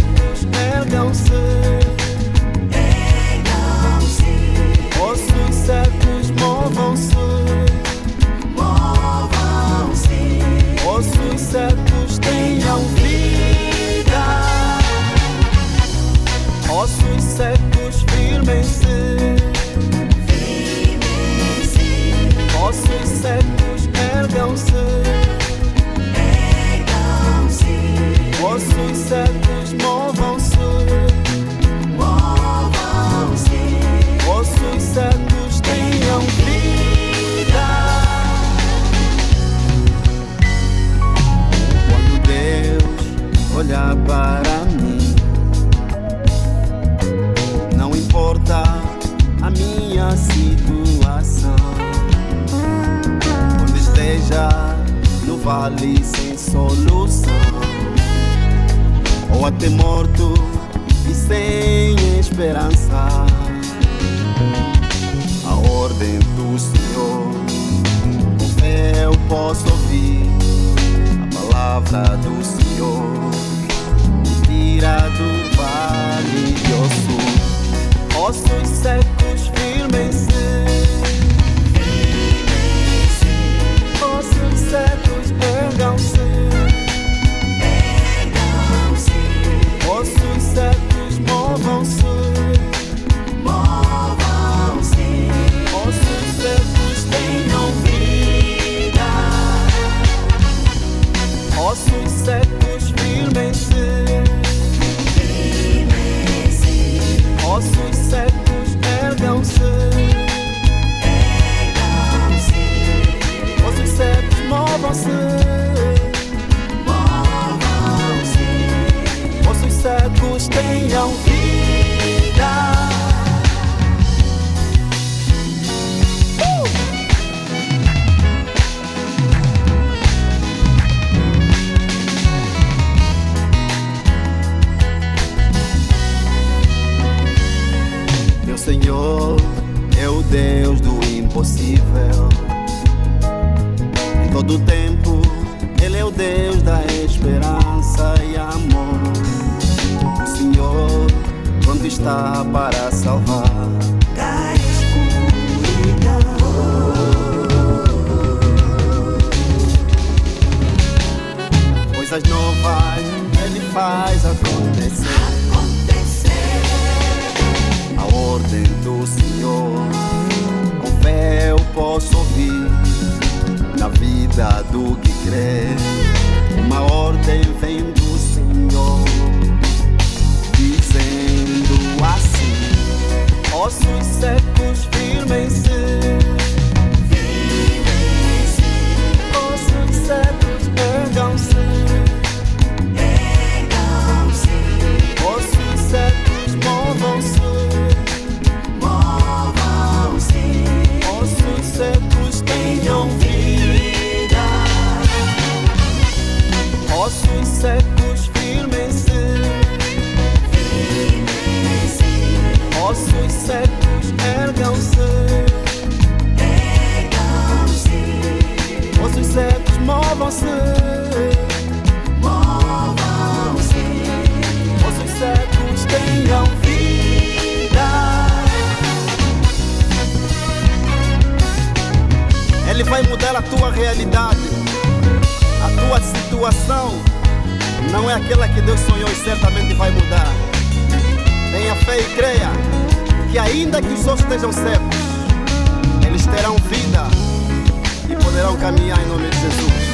secos ergam-se. Ossos secos movam-se. Ossos secos tenham vida. Ossos secos firmem-se. Ossos secos ergam-se. Ossos secos movam-se. Ossos secos tenham vida. Quando Deus olhar para mim, não importa a minha situação, quando esteja no vale sem solução, ou até morto e sem esperança, a ordem do Senhor, com fé eu posso ouvir a palavra do Senhor, me tira do vale de osso. Ossos secos firmem-se. Ossos secos ergam-se. Ossos secos movam-se. Ossos secos tenham vida. Ossos secos firmem-se. Ossos secos ergam-se. Ossos secos movam-se. Ossos secos tenham vida. Meu Senhor é o Deus do impossível. Em todo tempo Ele é o Deus da esperança e amor. O Senhor pronto está para salvar da escuridão. Coisas novas Ele faz acontecer. A ordem do Senhor, com fé eu posso ouvir na vida do que crê. Uma ordem vem do Senhor, dizendo assim: ossos secos firmem-se. Ossos secos ergam-se. Ossos secos movam-se. Ossos secos tenham vida. Ossos secos firmem-se. Ossos secos ergam-se. Ossos secos movam-se. Ossos secos tenham vida. Ele vai mudar a tua realidade. A tua situação não é aquela que Deus sonhou e certamente vai mudar. Tenha fé e creia que ainda que os ossos estejam secos, eles terão vida e poderão caminhar em nome de Jesus.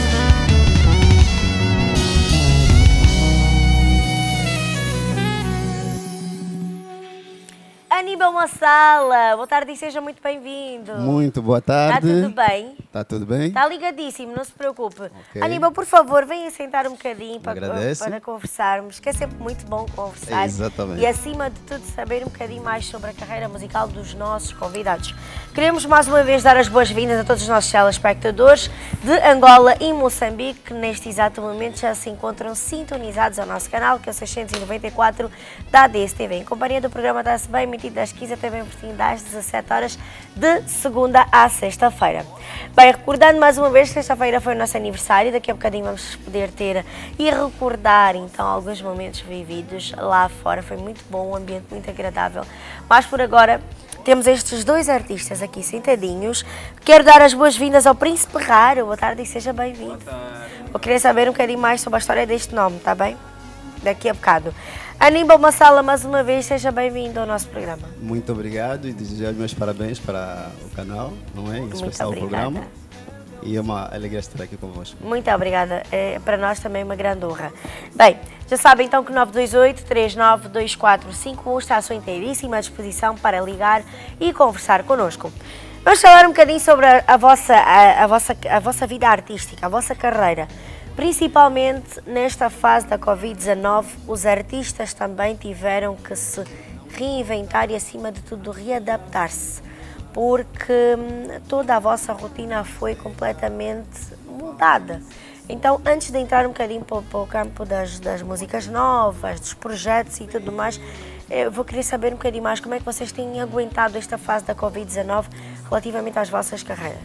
Aníbal Massala, boa tarde e seja muito bem-vindo. Muito boa tarde. Está tudo bem? Está tudo bem? Está ligadíssimo, não se preocupe. Okay. Aníbal, por favor, venha sentar um bocadinho para conversarmos, que é sempre muito bom conversar. Exatamente. E acima de tudo saber um bocadinho mais sobre a carreira musical dos nossos convidados. Queremos mais uma vez dar as boas-vindas a todos os nossos telespectadores de Angola e Moçambique, que neste exato momento já se encontram sintonizados ao nosso canal, que é o 694 da ADS TV, em companhia do programa da SB, emitido das 15 até bem pertinho das 17 horas, de segunda à sexta-feira. Bem, recordando mais uma vez que sexta-feira foi o nosso aniversário, daqui a bocadinho vamos poder ter e recordar então alguns momentos vividos lá fora. Foi muito bom, um ambiente muito agradável. Mas por agora temos estes dois artistas aqui sentadinhos. Quero dar as boas-vindas ao Príncipe Raro. Boa tarde e seja bem-vindo. Eu queria saber um bocadinho mais sobre a história deste nome, está bem? Daqui a bocado. Aníbal Massala, mais uma vez, seja bem-vindo ao nosso programa. Muito obrigado e desejar meus parabéns para o canal, não é? Em especial o programa. E é uma alegria estar aqui convosco. Muito obrigada. É para nós também uma grande honra. Bem, já sabem então que 928-392451 está à sua inteiríssima disposição para ligar e conversar connosco. Vamos falar um bocadinho sobre a vossa vida artística, a vossa carreira. Principalmente nesta fase da Covid-19, os artistas também tiveram que se reinventar e, acima de tudo, readaptar-se, porque toda a vossa rotina foi completamente mudada. Então, antes de entrar um bocadinho para o campo das músicas novas, dos projetos e tudo mais, eu vou querer saber um bocadinho mais como é que vocês têm aguentado esta fase da Covid-19 relativamente às vossas carreiras.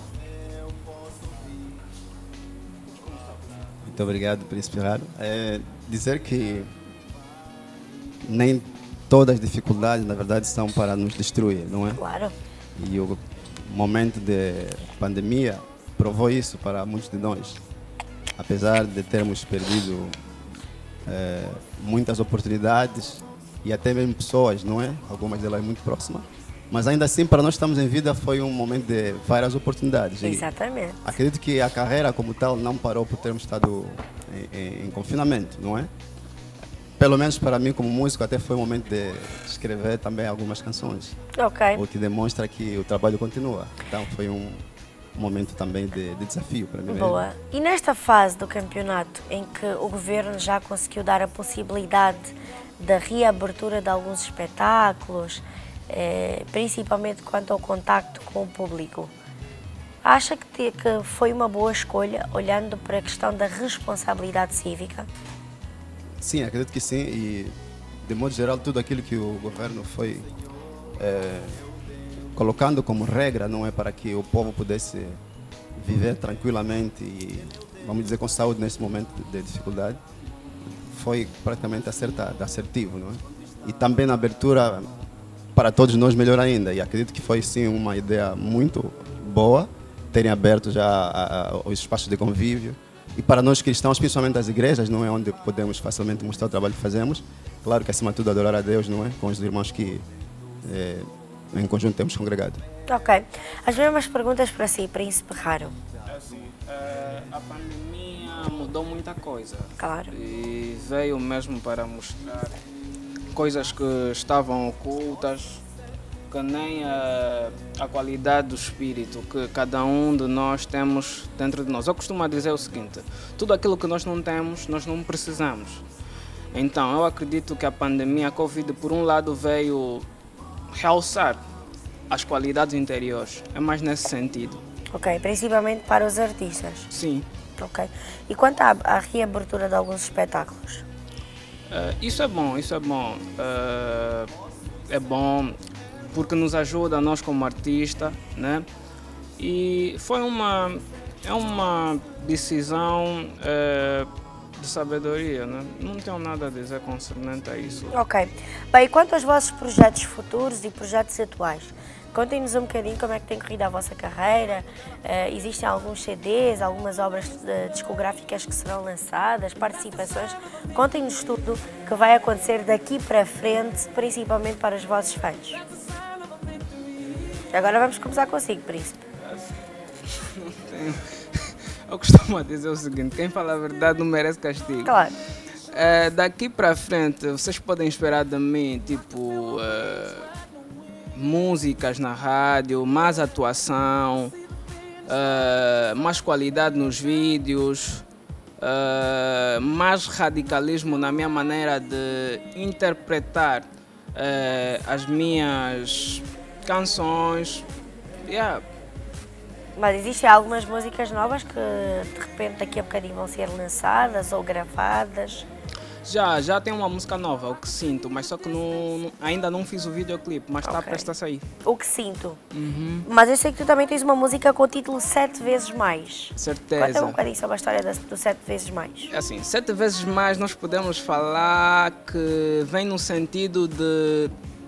Muito obrigado, Príncipe Raro. Dizer que nem todas as dificuldades, na verdade, são para nos destruir, não é? Claro. E o momento de pandemia provou isso para muitos de nós. Apesar de termos perdido muitas oportunidades e até mesmo pessoas, não é? Algumas delas muito próximas. Mas ainda assim, para nós estamos em vida, foi um momento de várias oportunidades. Exatamente. E acredito que a carreira como tal não parou por termos estado em confinamento, não é? Pelo menos para mim, como músico, até foi o momento de escrever também algumas canções. Ok. O que demonstra que o trabalho continua. Então foi um momento também de desafio para mim. Boa. Mesmo. E nesta fase do campeonato, em que o governo já conseguiu dar a possibilidade da reabertura de alguns espetáculos, principalmente quanto ao contacto com o público, acha que foi uma boa escolha, olhando para a questão da responsabilidade cívica? Sim, acredito que sim. E, de modo geral, tudo aquilo que o governo foi colocando como regra, não é, para que o povo pudesse viver tranquilamente e, vamos dizer, com saúde nesse momento de dificuldade, foi praticamente acertado, assertivo, não é? E também na abertura, para todos nós, melhor ainda. E acredito que foi, sim, uma ideia muito boa terem aberto já os espaços de convívio. E para nós cristãos, principalmente as igrejas, não é, onde podemos facilmente mostrar o trabalho que fazemos. Claro que, acima de tudo, adorar a Deus, não é? Com os irmãos que em conjunto temos congregado. Ok. As mesmas perguntas para si, Príncipe Raro. Assim, a pandemia mudou muita coisa. Claro. E veio mesmo para mostrar coisas que estavam ocultas, que nem a qualidade do espírito que cada um de nós temos dentro de nós. Eu costumo dizer o seguinte: tudo aquilo que nós não temos, nós não precisamos. Então, eu acredito que a pandemia, a Covid, por um lado, veio realçar as qualidades interiores. É mais nesse sentido. Ok, principalmente para os artistas. Sim. Ok. E quanto à reabertura de alguns espetáculos? Isso é bom, isso é bom. É bom porque nos ajuda a nós como artista, né? E foi uma decisão de sabedoria, né? Não tenho nada a dizer concernente a isso. Ok. Bem, e quanto aos vossos projetos futuros e projetos atuais? Contem-nos um bocadinho como é que tem corrido a vossa carreira. Existem alguns CDs, algumas obras discográficas que serão lançadas, participações. Contem-nos tudo que vai acontecer daqui para frente, principalmente para os vossos fãs. Agora vamos começar consigo, Príncipe. Eu costumo dizer o seguinte: quem fala a verdade não merece castigo. Claro. Daqui para frente, vocês podem esperar de mim, tipo, músicas na rádio, mais atuação, mais qualidade nos vídeos, mais radicalismo na minha maneira de interpretar as minhas canções. Yeah. Mas existem algumas músicas novas que de repente daqui a bocadinho vão ser lançadas ou gravadas? Já tem uma música nova, O Que Sinto, mas só que ainda não fiz o videoclipe, mas está prestes a sair. O Que Sinto. Mas eu sei que tu também tens uma música com o título 7 vezes mais. Certeza. Conta um bocadinho sobre a história do 7 vezes mais. Assim, 7 vezes mais nós podemos falar que vem no sentido de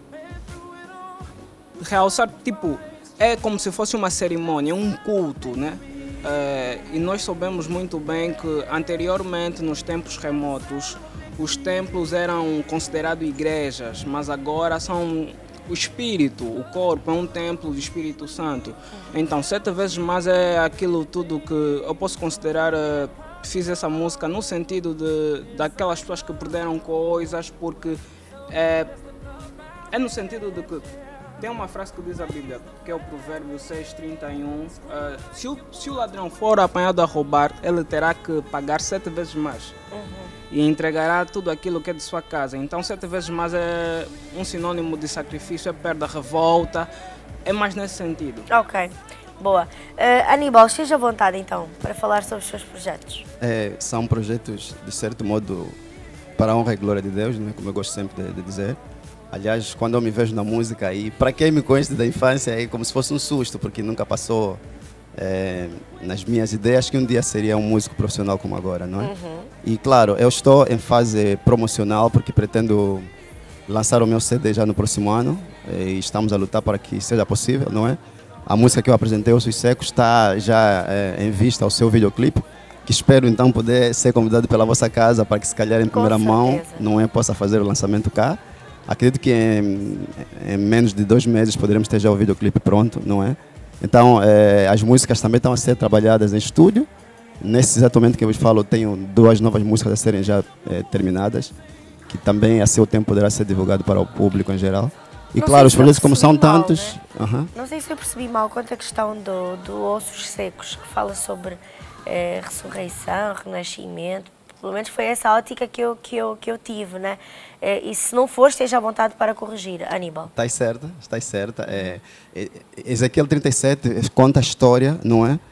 realçar, tipo, é como se fosse uma cerimônia, um culto, né? E nós soubemos muito bem que anteriormente, nos tempos remotos, os templos eram considerados igrejas, mas agora são o espírito, o corpo é um templo do Espírito Santo. Então, 7 vezes mais é aquilo tudo que eu posso considerar. Fiz essa música no sentido daquelas pessoas que perderam coisas, porque é no sentido de que tem uma frase que diz a Bíblia, que é o Provérbio 6:31. Se o ladrão for apanhado a roubar, ele terá que pagar 7 vezes mais. E entregará tudo aquilo que é de sua casa. Então 7 vezes mais é um sinônimo de sacrifício, é perda, revolta, é mais nesse sentido. Ok, boa. Aníbal, esteja à vontade então, para falar sobre os seus projetos. São projetos, de certo modo, para a honra e glória de Deus, né? Como eu gosto sempre de dizer. Aliás, quando eu me vejo na música, e para quem me conhece da infância, é como se fosse um susto, porque nunca passou nas minhas ideias que um dia seria um músico profissional como agora, não é? E claro, eu estou em fase promocional, porque pretendo lançar o meu CD já no próximo ano, e estamos a lutar para que seja possível, não é? A música que eu apresentei, Ossos Secos, está já em vista ao seu videoclipe, que espero então poder ser convidado pela vossa casa para que se calhar em primeira mão, não é, possa fazer o lançamento cá. Acredito que em menos de 2 meses poderemos ter já o videoclipe pronto, não é? Então, as músicas também estão a ser trabalhadas em estúdio. Nesse exato momento que eu vos falo, tenho 2 novas músicas a serem já terminadas, que também a seu tempo poderá ser divulgado para o público em geral. E não claro, os projetos como são tantos... Né? Não sei se eu percebi mal quanto à questão do Ossos Secos, que fala sobre ressurreição, renascimento. Pelo menos foi essa ótica que eu tive, né? E se não for, esteja à vontade para corrigir, Aníbal. Estás certa. Ezequiel 37 conta a história, não é?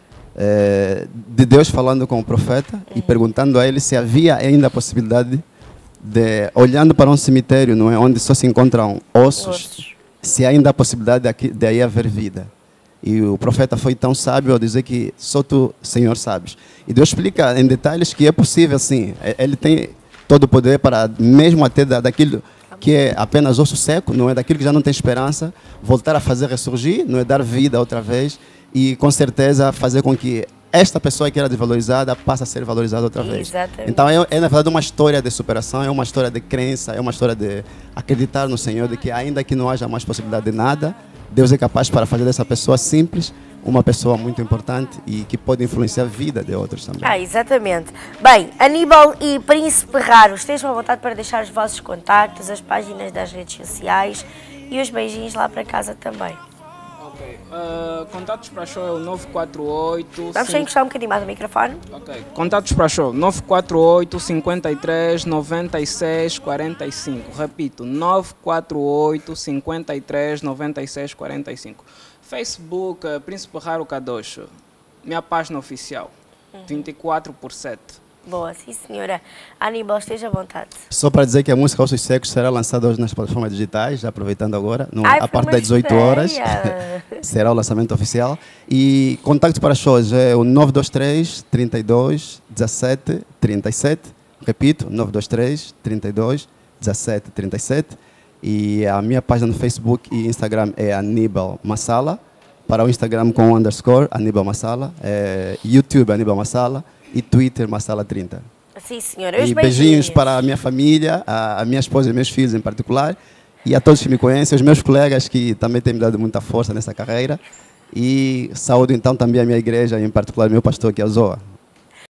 De Deus falando com o profeta e perguntando a ele se havia ainda a possibilidade de, olhando para um cemitério, não é? Onde só se encontram ossos, se ainda há possibilidade de aí haver vida. E o profeta foi tão sábio ao dizer que só tu, Senhor, sabes. E Deus explica em detalhes que é possível, sim. Ele tem todo o poder para, mesmo até daquilo que é apenas osso seco, não é? Daquilo que já não tem esperança, voltar a fazer ressurgir, não é? Dar vida outra vez e, com certeza, fazer com que esta pessoa que era desvalorizada passe a ser valorizada outra vez. Exatamente. Então, na verdade, uma história de superação, é uma história de crença, é uma história de acreditar no Senhor, de que ainda que não haja mais possibilidade de nada, Deus é capaz para fazer dessa pessoa simples uma pessoa muito importante e que pode influenciar a vida de outros também. Exatamente. Bem, Aníbal e Príncipe Raro, estejam à vontade para deixar os vossos contactos, as páginas das redes sociais e os beijinhos lá para casa também. Ok. Contatos para show é o 948... Vamos só encostar um bocadinho mais o microfone. Ok. Contatos para show 948 53 96 45. Repito, 948 53 96 45. Facebook, Príncipe Raro Kadocho. Minha página oficial, 24/7. Boa, sim senhora. Aníbal, esteja à vontade. Só para dizer que a música Ossos Secos será lançada hoje nas plataformas digitais, já aproveitando agora, a partir das 18 horas, será o lançamento oficial. E contato para shows é o 923 32 17 37. Repito, 923 32 17 37. E a minha página no Facebook e Instagram é Aníbal Massala. Para o Instagram com _ Aníbal Massala. YouTube Aníbal Massala. E Twitter Massala 30. Sim, senhora. E beijinhos para a minha família, a minha esposa e meus filhos em particular. E a todos que me conhecem, os meus colegas que também têm me dado muita força nessa carreira. E saúdo então também a minha igreja, em particular meu pastor, que é o Zoa.